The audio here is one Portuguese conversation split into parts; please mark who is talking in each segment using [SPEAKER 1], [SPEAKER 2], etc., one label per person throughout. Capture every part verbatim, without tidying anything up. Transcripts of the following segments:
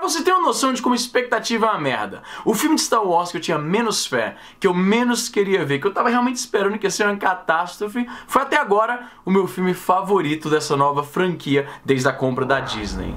[SPEAKER 1] você ter uma noção de como expectativa é uma merda, o filme de Star Wars que eu tinha menos fé, que eu menos queria ver, que eu tava realmente esperando que ia ser uma catástrofe, foi até agora o meu filme favorito dessa nova franquia desde a compra da Disney.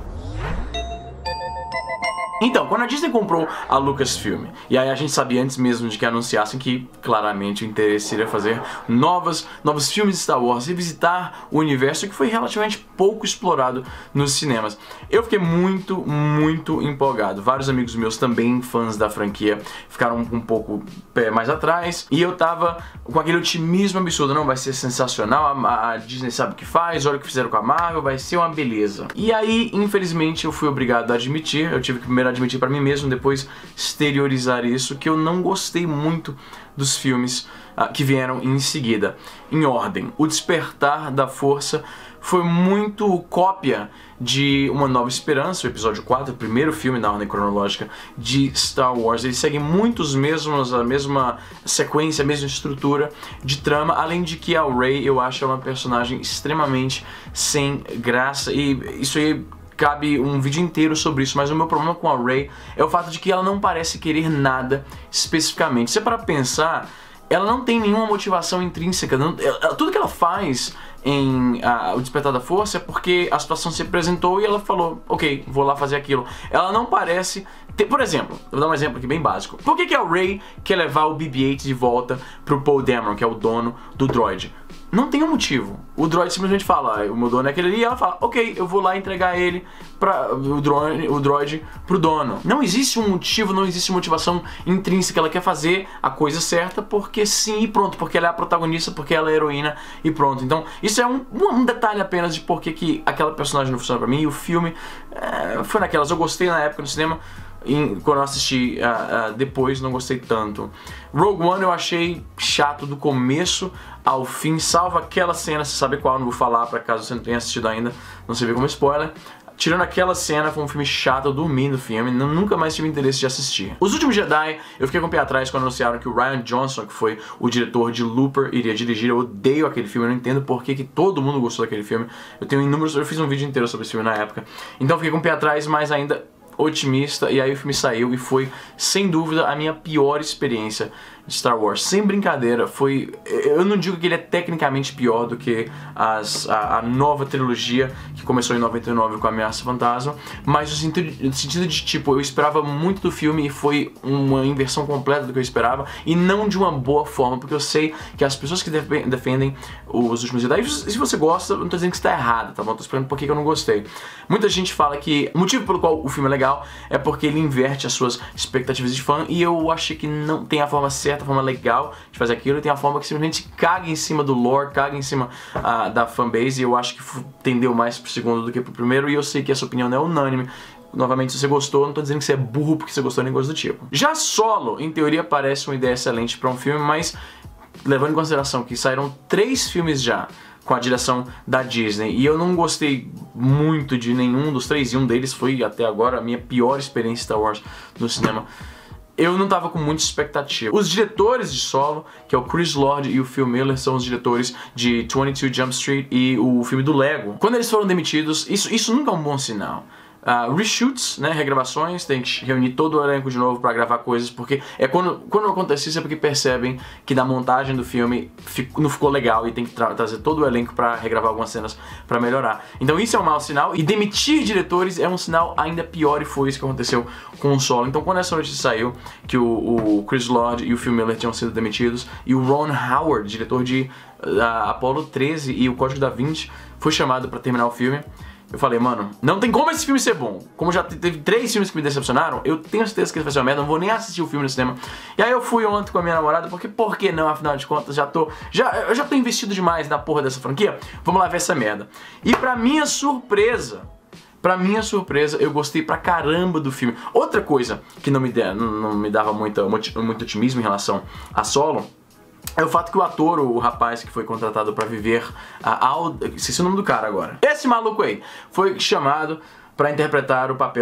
[SPEAKER 1] Então, quando a Disney comprou a Lucasfilm, e aí a gente sabia antes mesmo de que anunciassem que claramente o interesse seria fazer novas, novos filmes de Star Wars, revisitar o universo que foi relativamente pouco explorado nos cinemas. Eu fiquei muito, muito empolgado. Vários amigos meus também, fãs da franquia, ficaram um pouco pé mais atrás, e eu tava com aquele otimismo absurdo. Não, vai ser sensacional, a, a Disney sabe o que faz, olha o que fizeram com a Marvel, vai ser uma beleza. E aí, infelizmente, eu fui obrigado a admitir, eu tive que primeiro admitir pra mim mesmo, depois exteriorizar isso, que eu não gostei muito dos filmes uh, que vieram em seguida. Em ordem, O Despertar da Força foi muito cópia de Uma Nova Esperança, o episódio quatro, o primeiro filme na ordem cronológica de Star Wars. Ele segue muito os mesmos, a mesma sequência, a mesma estrutura de trama, além de que a Rey eu acho ela uma personagem extremamente sem graça, e isso aí cabe um vídeo inteiro sobre isso, mas o meu problema com a Rey é o fato de que ela não parece querer nada especificamente. Se é para pensar, ela não tem nenhuma motivação intrínseca, não, ela, tudo que ela faz em uh, O Despertar da Força é porque a situação se apresentou e ela falou, ok, vou lá fazer aquilo. Ela não parece ter, por exemplo, vou dar um exemplo aqui bem básico. Por que que a Rey quer levar o B B oito de volta pro Poe Dameron, que é o dono do droid? Não tem um motivo. O droid simplesmente fala, ah, o meu dono é aquele ali, e ela fala, ok, eu vou lá entregar ele, pra, o, drone, o droid pro dono. Não existe um motivo, não existe motivação intrínseca. Ela quer fazer a coisa certa porque sim e pronto, porque ela é a protagonista, porque ela é a heroína e pronto. Então isso é um, um detalhe apenas de por que que aquela personagem não funciona pra mim, e o filme é, foi naquelas. Eu gostei na época no cinema, e quando eu assisti uh, uh, depois não gostei tanto. Rogue One eu achei chato do começo ao fim, salvo aquela cena, você sabe qual, não vou falar pra caso você não tenha assistido ainda, não se vê como spoiler. Tirando aquela cena, foi um filme chato, eu dormi no filme, nunca mais tive interesse de assistir. Os Últimos Jedi, eu fiquei com o pé atrás quando anunciaram que o Rian Johnson, que foi o diretor de Looper, iria dirigir. Eu odeio aquele filme, eu não entendo por que que todo mundo gostou daquele filme. Eu tenho inúmeros, eu fiz um vídeo inteiro sobre esse filme na época. Então fiquei com o pé atrás, mas ainda otimista, e aí o filme saiu e foi, sem dúvida, a minha pior experiência de Star Wars. Sem brincadeira, foi... Eu não digo que ele é tecnicamente pior do que as, a, a nova trilogia que começou em noventa e nove com a Ameaça Fantasma, mas no sentido, no sentido de, tipo, eu esperava muito do filme e foi uma inversão completa do que eu esperava, e não de uma boa forma, porque eu sei que as pessoas que defendem os Últimos Jedi, e se você gosta, eu não tô dizendo que está errado, tá bom? Tô explicando por que eu não gostei. Muita gente fala que o motivo pelo qual o filme é legal é porque ele inverte as suas expectativas de fã, e eu achei que não tem a forma certa, a forma legal de fazer aquilo, e tem a forma que simplesmente caga em cima do lore, caga em cima uh, da fanbase, e eu acho que tendeu mais pro segundo do que pro primeiro, e eu sei que essa opinião não é unânime. Novamente, se você gostou, não tô dizendo que você é burro porque você gostou nem coisa do tipo. Já Solo, em teoria, parece uma ideia excelente pra um filme, mas levando em consideração que saíram três filmes já com a direção da Disney, e eu não gostei muito de nenhum dos três, e um deles foi até agora a minha pior experiência Star Wars no cinema, eu não tava com muita expectativa. Os diretores de Solo, que é o Chris Lord e o Phil Miller, são os diretores de vinte e dois Jump Street e o filme do Lego. Quando eles foram demitidos, isso, isso nunca é um bom sinal. Uh, reshoots, né, regravações, tem que reunir todo o elenco de novo pra gravar coisas, porque é quando, quando acontece isso é porque percebem que da montagem do filme fico, não ficou legal e tem que tra trazer todo o elenco pra regravar algumas cenas pra melhorar. Então isso é um mau sinal, e demitir diretores é um sinal ainda pior, e foi isso que aconteceu com o Solo. Então quando essa notícia saiu que o, o Chris Lord e o Phil Miller tinham sido demitidos, e o Ron Howard, diretor de uh, Apollo treze e o Código da Vinci, foi chamado pra terminar o filme, eu falei, mano, não tem como esse filme ser bom. Como já teve três filmes que me decepcionaram, eu tenho certeza que esse vai ser uma merda, não vou nem assistir o filme no cinema. E aí eu fui ontem com a minha namorada, porque por que não, afinal de contas, já tô, já, eu já tô investido demais na porra dessa franquia, vamos lá ver essa merda. E pra minha surpresa, pra minha surpresa, eu gostei pra caramba do filme. Outra coisa que não me, de, não, não me dava muito, muito otimismo em relação a Solo é o fato que o ator, o rapaz que foi contratado pra viver a Alda... Esqueci o nome do cara agora. Esse maluco aí foi chamado pra interpretar o papel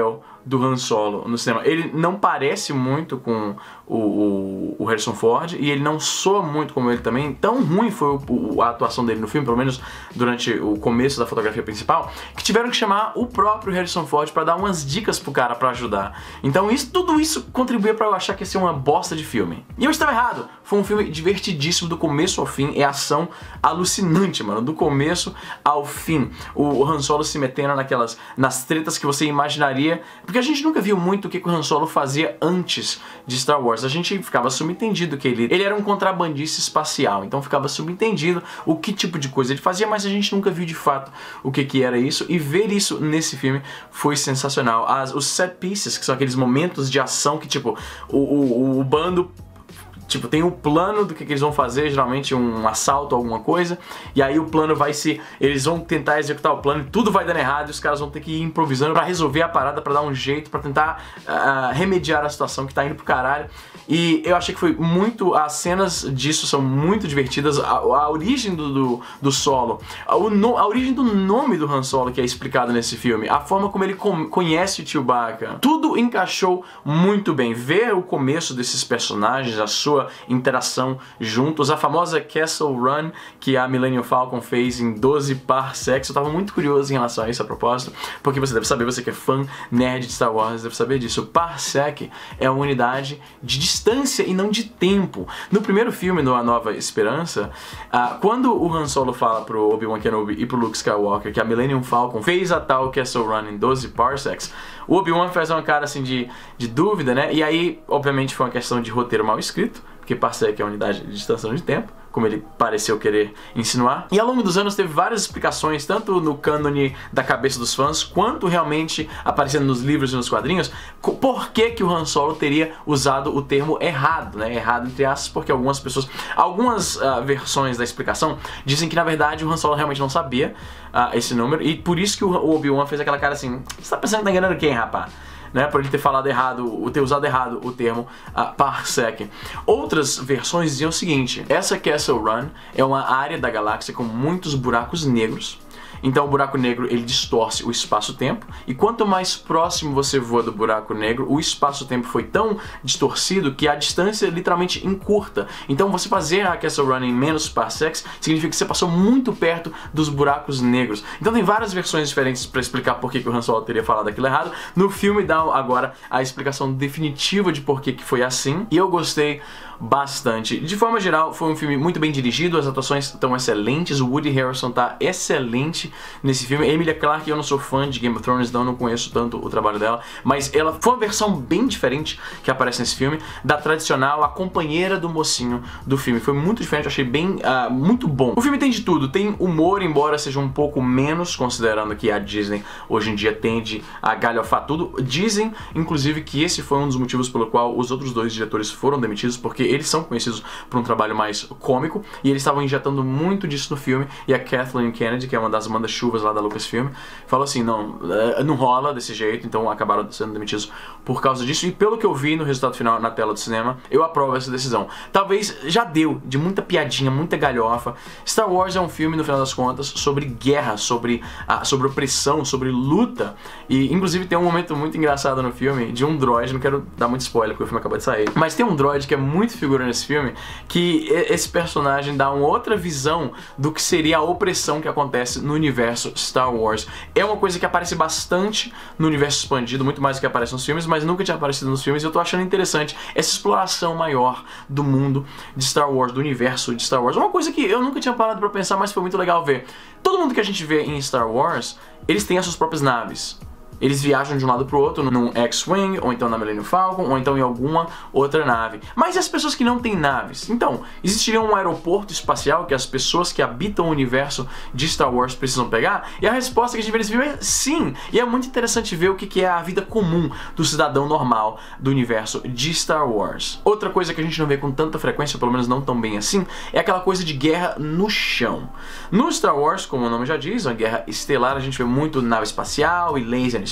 [SPEAKER 1] do Han Solo no cinema. Ele não parece muito com o, o, o Harrison Ford e ele não soa muito como ele também. Tão ruim foi o, o, a atuação dele no filme, pelo menos durante o começo da fotografia principal, que tiveram que chamar o próprio Harrison Ford para dar umas dicas pro cara para ajudar. Então isso, tudo isso contribuía para eu achar que ia ser uma bosta de filme. E eu estava errado. Foi um filme divertidíssimo do começo ao fim. É ação alucinante, mano. Do começo ao fim. O Han Solo se metendo naquelas, nas tretas que você imaginaria. Porque a gente nunca viu muito o que o Han Solo fazia antes de Star Wars. A gente ficava subentendido que ele, ele era um contrabandista espacial. Então ficava subentendido o que tipo de coisa ele fazia, mas a gente nunca viu de fato o que, que era isso. E ver isso nesse filme foi sensacional. As, os set pieces, que são aqueles momentos de ação que tipo, o, o, o bando... Tipo, tem um plano do que, que eles vão fazer, geralmente um assalto, alguma coisa, e aí o plano vai se... Eles vão tentar executar o plano e tudo vai dando errado e os caras vão ter que ir improvisando pra resolver a parada, pra dar um jeito, pra tentar uh, remediar a situação que tá indo pro caralho. E eu achei que foi muito... As cenas disso são muito divertidas. A, a origem do, do, do Solo, a, o no, a origem do nome do Han Solo que é explicado nesse filme, a forma como ele com, conhece o Chewbacca, tudo encaixou muito bem. Ver o começo desses personagens, a sua interação juntos, a famosa Castle Run que a Millennium Falcon fez em doze parsecs. Eu tava muito curioso em relação a isso a propósito, porque você deve saber, você que é fã nerd de Star Wars deve saber disso. Parsec é uma unidade de distância e não de tempo. No primeiro filme, no A Nova Esperança, uh, quando o Han Solo fala pro Obi-Wan Kenobi e pro Luke Skywalker que a Millennium Falcon fez a tal Castle Run em doze parsecs, o Obi-Wan faz uma cara assim de, de dúvida, né? E aí, obviamente, foi uma questão de roteiro mal escrito, porque parsec é a unidade de distância de tempo, como ele pareceu querer insinuar. E ao longo dos anos teve várias explicações, tanto no cânone da cabeça dos fãs, quanto realmente aparecendo nos livros e nos quadrinhos, por que que o Han Solo teria usado o termo errado, né? Errado entre aspas, porque algumas pessoas, algumas uh, versões da explicação dizem que na verdade o Han Solo realmente não sabia uh, esse número, e por isso que o Obi-Wan fez aquela cara assim, você tá pensando que tá enganando quem, rapaz? Né, por ele ter falado errado, ter usado errado o termo uh, parsec. Outras versões diziam o seguinte: essa Castle Run é uma área da galáxia com muitos buracos negros. Então o buraco negro ele distorce o espaço-tempo, e quanto mais próximo você voa do buraco negro, o espaço-tempo foi tão distorcido que a distância literalmente encurta. Então você fazer a Castle Run em menos parsecs significa que você passou muito perto dos buracos negros. Então tem várias versões diferentes para explicar por que, que o Han Solo teria falado aquilo errado. No filme dá agora a explicação definitiva de por que, que foi assim, e eu gostei bastante. De forma geral, foi um filme muito bem dirigido, as atuações estão excelentes, o Woody Harrelson tá excelente nesse filme. Emilia Clarke, eu não sou fã de Game of Thrones, então eu não conheço tanto o trabalho dela, mas ela foi uma versão bem diferente que aparece nesse filme, da tradicional, a companheira do mocinho do filme. Foi muito diferente, eu achei bem, uh, muito bom. O filme tem de tudo, tem humor, embora seja um pouco menos, considerando que a Disney hoje em dia tende a galhofar tudo. Dizem, inclusive, que esse foi um dos motivos pelo qual os outros dois diretores foram demitidos, porque eles são conhecidos por um trabalho mais cômico, e eles estavam injetando muito disso no filme, e a Kathleen Kennedy, que é uma das manda-chuvas lá da Lucasfilm, falou assim, não, não rola desse jeito, então acabaram sendo demitidos por causa disso, e pelo que eu vi no resultado final na tela do cinema, eu aprovo essa decisão. Talvez já deu de muita piadinha, muita galhofa. Star Wars é um filme, no final das contas, sobre guerra, sobre, ah, sobre opressão, sobre luta, e inclusive tem um momento muito engraçado no filme de um droid, não quero dar muito spoiler porque o filme acabou de sair, mas tem um droid que é muito figura nesse filme, que esse personagem dá uma outra visão do que seria a opressão que acontece no universo Star Wars. É uma coisa que aparece bastante no universo expandido, muito mais do que aparece nos filmes, mas nunca tinha aparecido nos filmes, e eu tô achando interessante essa exploração maior do mundo de Star Wars, do universo de Star Wars. Uma coisa que eu nunca tinha parado pra pensar, mas foi muito legal ver. Todo mundo que a gente vê em Star Wars, eles têm as suas próprias naves. Eles viajam de um lado pro outro num X-Wing, ou então na Millennium Falcon, ou então em alguma outra nave. Mas e as pessoas que não têm naves? Então, existiria um aeroporto espacial que as pessoas que habitam o universo de Star Wars precisam pegar? E a resposta que a gente vê nesse filme é sim! E é muito interessante ver o que é a vida comum do cidadão normal do universo de Star Wars. Outra coisa que a gente não vê com tanta frequência, pelo menos não tão bem assim, é aquela coisa de guerra no chão. No Star Wars, como o nome já diz, uma guerra estelar, a gente vê muito nave espacial e laser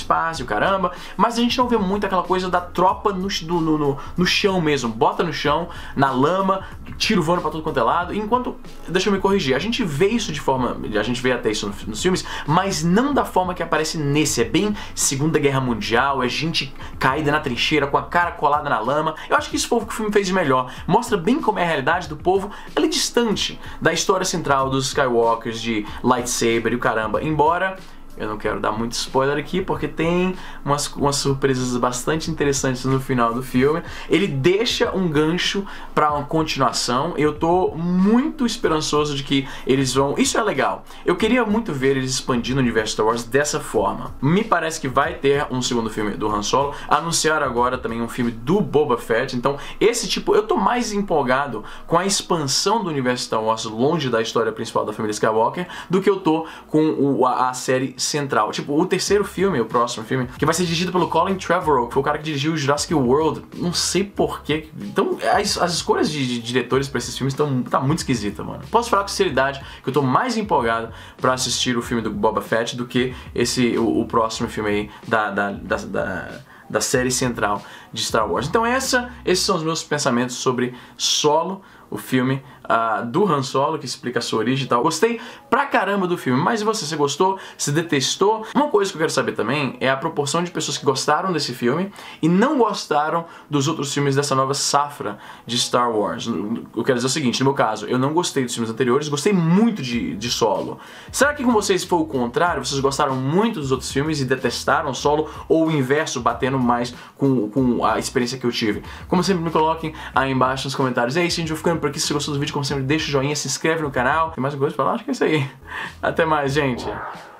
[SPEAKER 1] espaço e o caramba, mas a gente não vê muito aquela coisa da tropa no, no, no, no chão mesmo, bota no chão, na lama, tiro voando pra tudo quanto é lado, enquanto, deixa eu me corrigir, a gente vê isso de forma, a gente vê até isso nos, nos filmes, mas não da forma que aparece nesse, é bem Segunda Guerra Mundial, é gente caída na trincheira, com a cara colada na lama. Eu acho que isso foi o que o filme fez de melhor, mostra bem como é a realidade do povo ali distante da história central dos Skywalkers, de lightsaber e o caramba, embora eu não quero dar muito spoiler aqui, porque tem umas, umas surpresas bastante interessantes no final do filme. Ele deixa um gancho para uma continuação. Eu tô muito esperançoso de que eles vão... Isso é legal. Eu queria muito ver eles expandindo o universo Star Wars dessa forma. Me parece que vai ter um segundo filme do Han Solo. Anunciaram agora também um filme do Boba Fett. Então, esse tipo... Eu tô mais empolgado com a expansão do universo Star Wars longe da história principal da família Skywalker do que eu tô com o, a, a série central. Tipo, o terceiro filme, o próximo filme, que vai ser dirigido pelo Colin Trevorrow, que foi o cara que dirigiu Jurassic World. Não sei porquê. Então, as, as escolhas de, de diretores pra esses filmes estão tá muito esquisita, mano. Posso falar com sinceridade que eu tô mais empolgado pra assistir o filme do Boba Fett do que esse, o, o próximo filme aí da, da, da, da da série central de Star Wars. Então essa, esses são os meus pensamentos sobre Solo, o filme uh, do Han Solo, que explica a sua origem e tal. Gostei pra caramba do filme, mas e você? Você gostou? Você detestou? Uma coisa que eu quero saber também é a proporção de pessoas que gostaram desse filme e não gostaram dos outros filmes dessa nova safra de Star Wars. Eu quero dizer o seguinte, no meu caso, eu não gostei dos filmes anteriores, gostei muito de, de Solo. Será que com vocês foi o contrário? Vocês gostaram muito dos outros filmes e detestaram Solo? Ou o inverso, batendo mais com, com a experiência que eu tive? Como sempre, me coloquem aí embaixo nos comentários. É isso, gente, eu vou ficando por aqui. Se você gostou do vídeo, como sempre, deixa o joinha, se inscreve no canal. Tem mais alguma coisa pra falar? Acho que é isso aí. Até mais, gente.